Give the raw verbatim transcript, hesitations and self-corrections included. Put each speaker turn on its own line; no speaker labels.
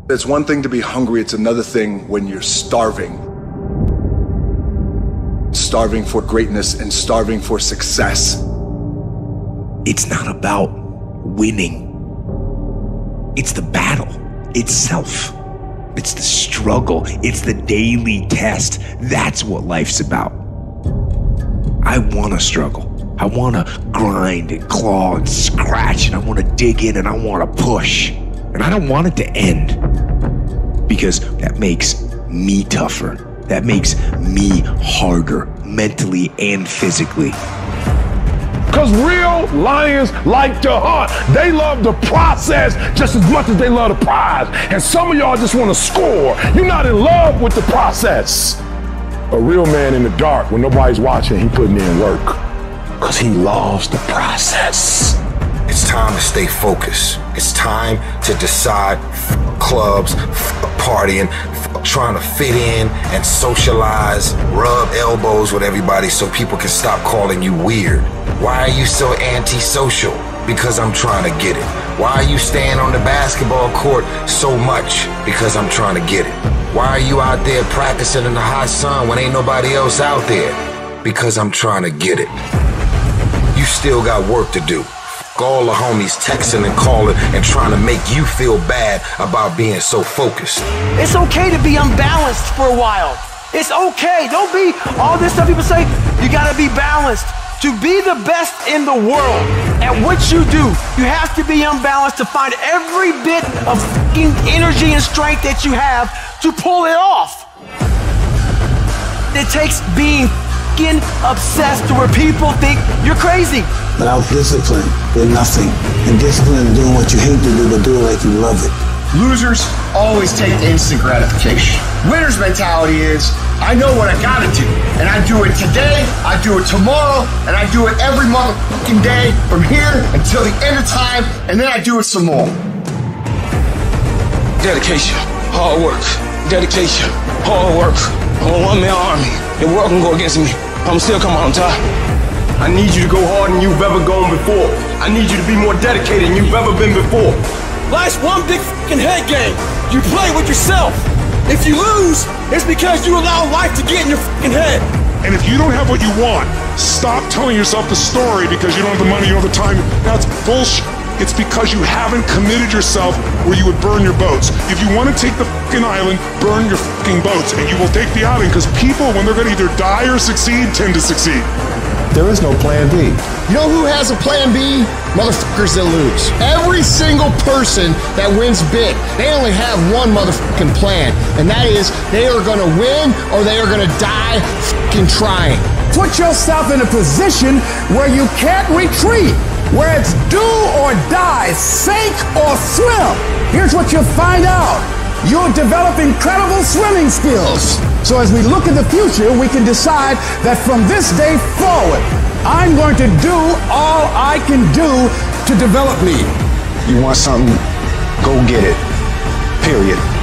It's one thing to be hungry, it's another thing when you're starving. Starving for greatness and starving for success.
It's not about winning. It's the battle itself. It's the struggle. It's the daily test. That's what life's about. I want to struggle. I want to grind and claw and scratch, and I want to dig in and I want to push. And I don't want it to end, because that makes me tougher. That makes me harder, mentally and physically.
Because real lions like to hunt. They love the process just as much as they love the prize. And some of y'all just want to score. You're not in love with the process. A real man in the dark, when nobody's watching, he putting in work. Because he loves the process.
It's time to stay focused. It's time to decide f clubs, f partying, f trying to fit in and socialize, rub elbows with everybody so people can stop calling you weird. Why are you so antisocial? Because I'm trying to get it. Why are you staying on the basketball court so much? Because I'm trying to get it. Why are you out there practicing in the hot sun when ain't nobody else out there? Because I'm trying to get it. You still got work to do. All the homies texting and calling and trying to make you feel bad about being so focused.
It's okay to be unbalanced for a while. It's okay. Don't be all this stuff people say. You gotta be balanced. To be the best in the world at what you do, you have to be unbalanced to find every bit of fucking energy and strength that you have to pull it off. It takes being fucking obsessed to where people think you're crazy.
Without discipline, you're nothing. And discipline is doing what you hate to do, but do it like you love it.
Losers always take instant gratification. Winner's mentality is, I know what I gotta do, and I do it today, I do it tomorrow, and I do it every motherfucking day from here until the end of time, and then I do it some more.
Dedication, hard work, dedication, hard work. I'm a one-man army. The world can go against me. I'm still coming on top.
I need you to go harder than you've ever gone before. I need you to be more dedicated than you've ever been before.
Life's one big fucking head game. You play with yourself. If you lose, it's because you allow life to get in your fucking head.
And if you don't have what you want, stop telling yourself the story because you don't have the money, you don't have the time. That's bullshit. It's because you haven't committed yourself where you would burn your boats. If you want to take the fucking island, burn your fucking boats, and you will take the island, because people, when they're going to either die or succeed, tend to succeed.
There is no plan B.
You know who has a plan B? Motherfuckers that lose. Every single person that wins big, they only have one motherfucking plan, and that is they are gonna win or they are gonna die fucking trying.
Put yourself in a position where you can't retreat, where it's do or die, sink or swim. Here's what you'll find out. You'll develop incredible swimming skills. So as we look at the future, we can decide that from this day forward, I'm going to do all I can do to develop me.
You want something? Go get it. Period.